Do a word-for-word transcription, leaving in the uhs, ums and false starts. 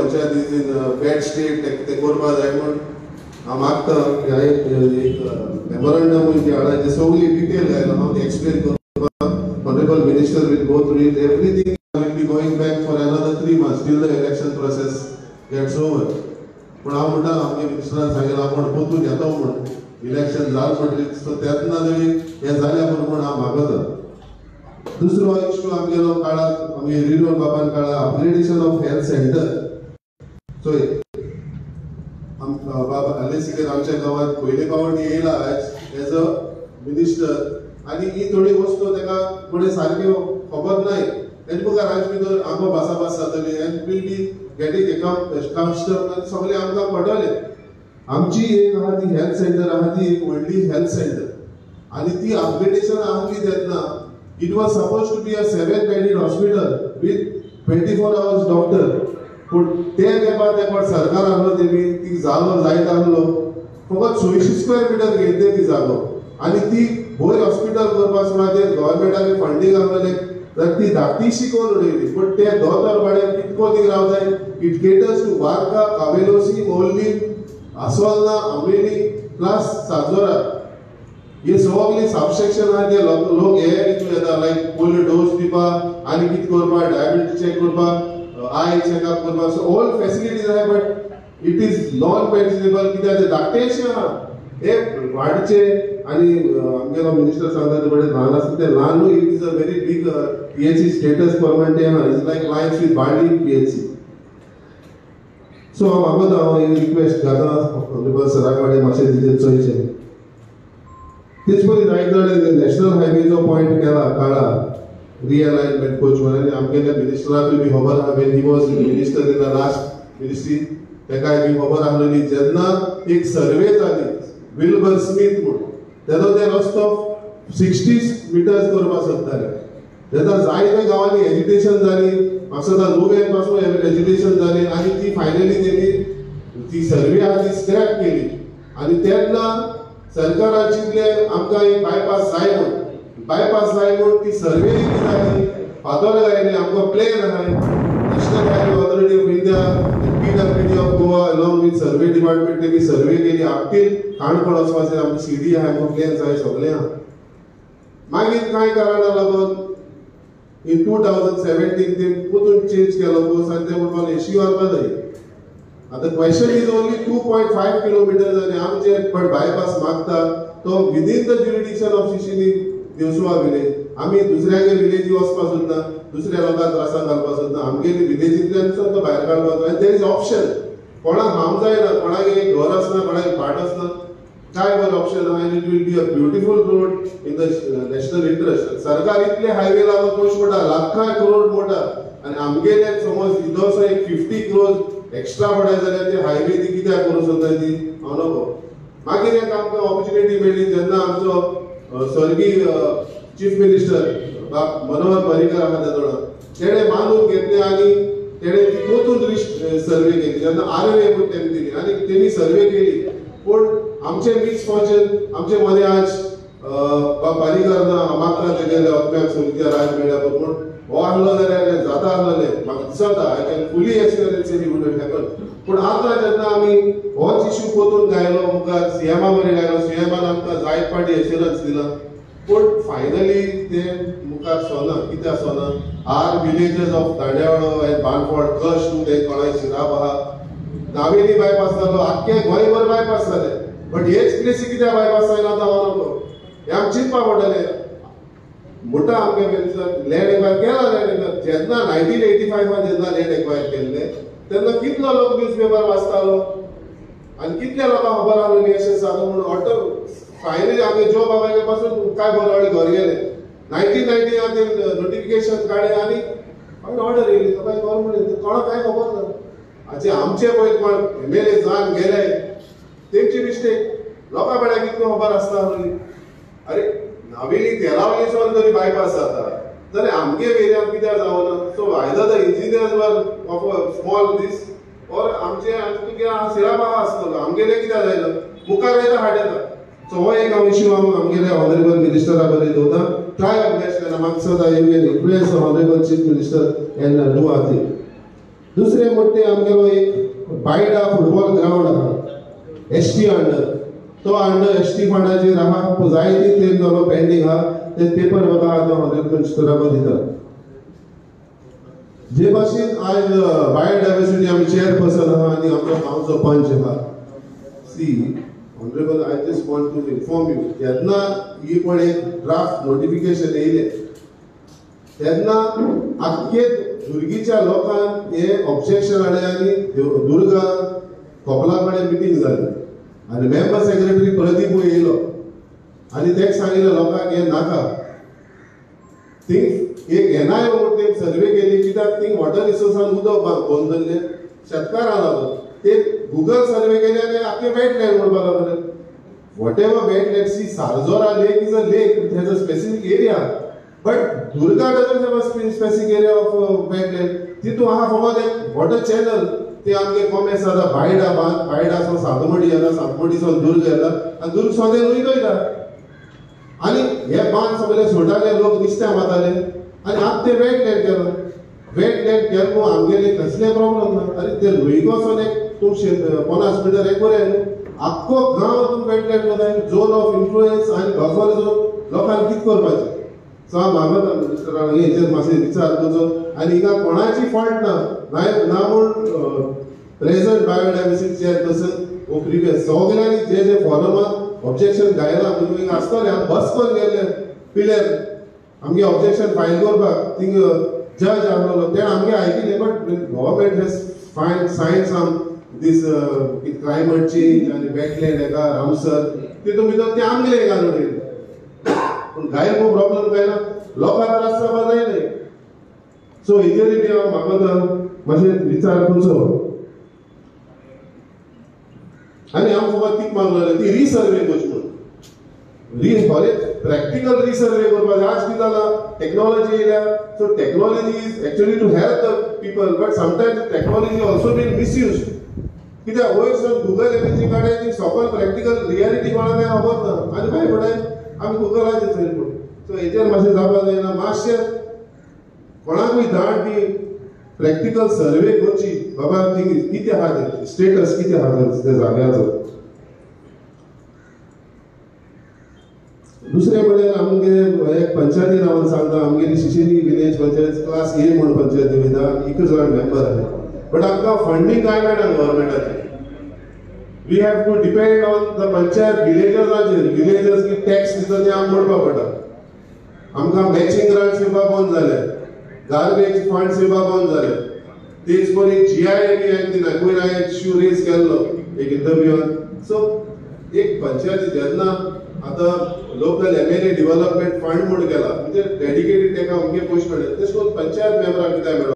Panchayat is in bad state ते करपा जाय म्हण हांव मागता एक मेमोरंडम जे हाडाचे सगळी डिटेल घायला हांव एक्सप्लेन करपा honourable minister will go through it everything will be going back for another three months till the election process gets over पूण हांव म्हणटा आमगे मिनिस्टरान सांगलें आपण पोतून येता म्हण इलेक्शन जाल म्हणटकीच सो तेन्ना तरी हें जाल्या बरोबर हांव मागता. दुसरो इश्यू आमगेलो काळात आमगे रिन्यूअल बाबान काळा upgradation of health centre. So बाबा आलेसिकर आमच्या गांवांत पयले फावट येयला एज अ मिनिस्टर आनी ही थोडी वस्तू ताका थोडे सारक्यो खबर नाय तेजे मुखार आज भितर आमकां भासाभास जातली and will be getting account सगळे आमकां पडटले. आमची एक आहा ती हेल्थ सेंटर आहा ती एक व्हडली हेल्थ सेंटर आनी ती अपग्रेडेशन आमची तेन्ना it was suppose to be a seven bedded hospital with twenty four hours doctor पूण ते तेंपा तेंपा सरकार आहलो तेमी ती जागो जायत आहलो फकत सयशीं स्क्वेअर मिटर घेतले ती जागो आनी ती बरी हॉस्पिटल करपा सुमार गव्हर्मेंटाचे फंडींग आहलेले तर ती धाकटीशी कोण उडयली पूण ते दोतोर भाड्यान कितको ती रावताय इट केटर्स टू वार्का कावेलोसी मोर्ली आसोलना अमेली प्लस साजोरा हे सगळे सबसेक्शन आहा ते लोक हे हितून येता लायक पयले डोस दिवपा आनी कितें करपा डायबिटीज चेक करपा आय चेकअप करपा सो ऑल फॅसिलिटीज आहाय but it is non pensionable कित्याक ते धाकटेशें आहा हे वाडचे आनी आमगेलो मिनिस्टर सांगता ते बरें ल्हान आसता ते ल्हानूय it is a very big PHC status permanent आहा इज लायक लायन्स विथ बार्ली पीएचसी. सो हांव मागता हांव एक रिक्वेस्ट करता ऑनरेबल सरा कडेन मातशें तिचेर चोयचें. तेच परी जायत जाल्यार नॅशनल हायवेचो पॉयंट केला काळा रिअलायनमेंट कोच म्हणून आमगेल्या मिनिस्टराकूय बी खबर आहा when he was minister in the last ministry तेकाय बी खबर आसलेली जेन्ना एक सर्वे जाली विल्बर स्मिथ म्हणून तेन्ना ते रस्तो सिक्स्टी मिटर्स करपाक सोदताले तेन्ना जायत्या गांवांनी एज्युकेशन जाली म्हाका सद्दां लोवेन पासून एज्युकेशन जाली आनी ती फायनली तेणी ती सर्वे आहा ती स्क्रॅप केली आनी तेन्ना सरकारान चिंतलें आमकां एक बायपास जाय म्हणून बायपास जाय म्हणून ती सर्वे जाली फादर गायले आमकां प्लेन आहाय National Highway Authority of India PWD of Goa along with survey department तेमी सर्वे केली आपटील काणकोण वचपाचें आमची सीडी आहाय आमकां प्लेन जाय सगळें आहा. मागीर कांय कारणां लागून इन टू थावजंड सेव्हन्टीन ते परतून चेंज केलो कोर्स आनी ते म्हणपाक एशी व्हरपा जाय. आता question is only two point five kilometre आनी आमचे पण बायपास मागता तो within the jurisdiction of Shishini Devsuva village आमी दुसऱ्यागे विलेजी वचपाक सोदना दुसऱ्या लोकांक त्रासाक घालपाक सोदना आमगेली विलेजींतल्यान तो भायर काडपाक जाय देर इज ऑप्शन कोणाक हार्म जायना कोणागे एक घर आसना कोणागे भाट आसना काय बरें ऑप्शन आहा it will be a beautiful road in the national interest. सरकार इतले हायवे लागून पयशे मोडटा लाखां करोड मोडटा आनी आमगेले समज इदोसो एक फिफ्टी क्रोज एक्स्ट्रा पडाय जाल्यार ते हायवे ती कित्याक करूं सोदता ती हांव नको. मागीर एक आमकां ऑपॉर्च्युनिटी मेळ्ळी जेन्ना आमचो सर्गीय चीफ मिनिस्टर मनोहर पर्रीकर आहा तेदोळा तेणे मानून घेतले आनी तेणे ती पोतून लिस्ट सर्वे केली जेन्ना आरवे म्हणून तेणी दिली आनी तेणी सर्वे केली पूण आमचे मिसफॉर्च्यून आमचे मदें आज पर्रीकर मागता तेगेले अत्म्याक सुनित्या राज मेळ्ळ्या पूण हो आहलो जाल्यार जाता आहलें म्हाका दिसता I can fully experience it would happen. पूण आतां जेन्ना आमी होच इश्यू पोतून गायलो मुखार सीएमा बरें गायलो सीएमान आमकां जायत पाटी एश्युरन्स दिला पूण फायनली ते मुखार सोना कित्याक सोना our villages of Dandyavado and Banfod कश टू ते कोणाय शिराब आहा नावेली बायपास जालो आख्खे गोंयभर बायपास जाले बट हेच प्लेसी कित्याक बायपास जायना आतां हांव नको हें आमकां चिंतपाक पडटलें. मोठा आमगे लँड एक्वायर केला लँड एक्वायर जेन्ना नायन्टीन एटी फायवान जेन्ना लँड एक्वायर केल्ले तेन्ना कितलो लोक न्यूज पेपर वाचतालो आनी कितल्या लोकांक खबर आसलेली अशें जालो म्हणून ऑटो फायनली आमगे जो बाबागे पासून काय बरोवडी घर गेले नायन्टीन नायन्टीन ते नोटिफिकेशन काडले आनी मागीर ऑर्डर येयली तो काय गव्हर्मेंट कोणाक काय खबर ना. हाचे आमचे पळय कोण एम एल ए जावन गेले तेंची मिस्टेक लोकां कडेन कितलो खबर आसता आसली. अरे नावेली तेलावली सोन जरी बायपास जाता जाल्यार आमगे एरियान कित्याक जावना. सो आयदर द इंजिनियर्स वर of a small this or आमचे सिराब आहा आसतलो आमगेले कित्याक जायना मुखार येता हाड येता. सो हो एक हांव इश्यू हांव आमगेले ऑनरेबल मिनिस्टरा कडेन दवरता ट्राय आर बेस्ट एंड म्हाका दिसता you can influence honourable chief minister and do our thing. दुसरे म्हणते आमगेलो एक बायडा फुटबॉल ग्राउंड आहा एस टी अंडर तो अंडर एस टी फंडाचेर आहा जायती क्लेम जालो पेंडींग आहा ते पेपर म्हाका आतां हॉनरेबल दिता जे भाशेन आज बायोडायवर्सिटी आमी चेअरपर्सन आहा आनी आमचो गांवचो पंच आहा see honourable I just want to inform you जेन्ना ही पण एक ड्राफ्ट नोटिफिकेशन येयलें तेन्ना आख्खे दुर्गीच्या लोकांक हे ऑब्जेक्शन हाडलें आनी दुर्गा कपला कडेन मिटींग जाली आनी मेंबर सेक्रेटरी प्रदीपूय येयलो आनी तेका सांगिल्लें लोकांक हें नाका थिंग एक एनआय म्हणून सर्वे केली कित्याक थिंग वॉटर रिसोर्सान उदक बंद धरलें शेतकारां लागून ते गुगल सर्वे केले आनी आख्खे वेटलँड म्हणपाक लागले whatever wetland see Sarjora lake is a lake it has a specific area but Durga doesn't have a specific area of wetland तितून आहा फकत एक वॉटर चॅनल ते आमगे कॉमेस आसा बायडा बांद बायडासून सातमडी येता सातमडीसून दुर्ग येता आनी दुर्ग सोदें न्हंयत वयता आनी हे बांद सगळे सोडटाले लोक नुस्तें मारताले आनी आतां ते वेटलँड केलो वेटलँड केलो आमगेले कसले प्रॉब्लम ना आनी ते न्हंयक वचोन एक तुमचे पन्नास मिटर एक बरें आख्खो गांव तुमकां वेटलँड जाता झोन ऑफ इन्फ्लुएन्स आनी बफर झोन लोकांक कितें करपाचें सो हांव मागता मिनिस्टराक हेचेर मातशें विचार तुजो आनी हिंगा कोणाची फॉल्ट ना ना म्हूण प्रेझंट बायोडायवर्सिटी चेअरपर्सन वो प्रिवियस सगळ्यांनी जे जे फॉरमाक ऑब्जेक्शन घायला म्हणजे आसतलें हांव बस करून गेल्ले पिल्यार आमगे ऑब्जेक्शन फायल करपाक थिंग जज आहलो तेणें आमगे आयकिल्लें but government has fine sign some this climate change आनी वेटलँड हेका रामसर तितून भितर ते आमगेले घालून उडयले पूण गायब खूब प्रॉब्लम काय ना लोकांक त्रास जावपा जायना सो हेजेर बी हांव मागता मातशें विचार तुमचो आनी हांव फकत तीच मागलोलें ती रिसर्वे करची म्हणून री फॉरेस्ट प्रॅक्टिकल रिसर्वे करपाक जाय आज कितें जालां टॅक्नॉलॉजी येयल्या so technology is actually to help the people but sometimes technology also been misuse कित्याक वयर सावन गुगल इमेजींग काडून ती सकयल प्रॅक्टिकल रियलिटी कोणाक काय खबर ना आनी मागीर फुडें आमी गुगलाचेर सर पडटा सो हेचेर मातशें जावपा जायना मातशें कोणाकूय धाड ती प्रॅक्टिकल सर्वे करची बाबा थिंग कितें आहा ते स्टेटस कितें आहा त्या जाग्याचो दुसरें म्हणल्यार आमगे एक पंचायती नांवान सांगता आमगेली Shishiri village panchayat class A म्हणून पंचायती वयता एकच जाण मेंबर आहा बट आमकां फंडींग कांय मेळना गव्हर्मेंटाचें we have to depend on the panchayat विलेजर्साचेर विलेजर्स की टॅक्स दिता ते आमकां मोडपाक पडटा आमकां मॅचिंग ग्रांट्स येवपाक बंद जाले गार्बेज फंड्स येवपाक बंद जाले तेच परी जी आय बी हांवें दिना हांवें इश्यू रेज केल्लो एक इंटरव्यूआन सो एक पंचायती जेन्ना आतां local M L A development fund म्हूण केला म्हणजे डेडिकेटेड ताका अमके पयशे मेळटा तशें करून पंचायत मेंबराक कितें मेळटा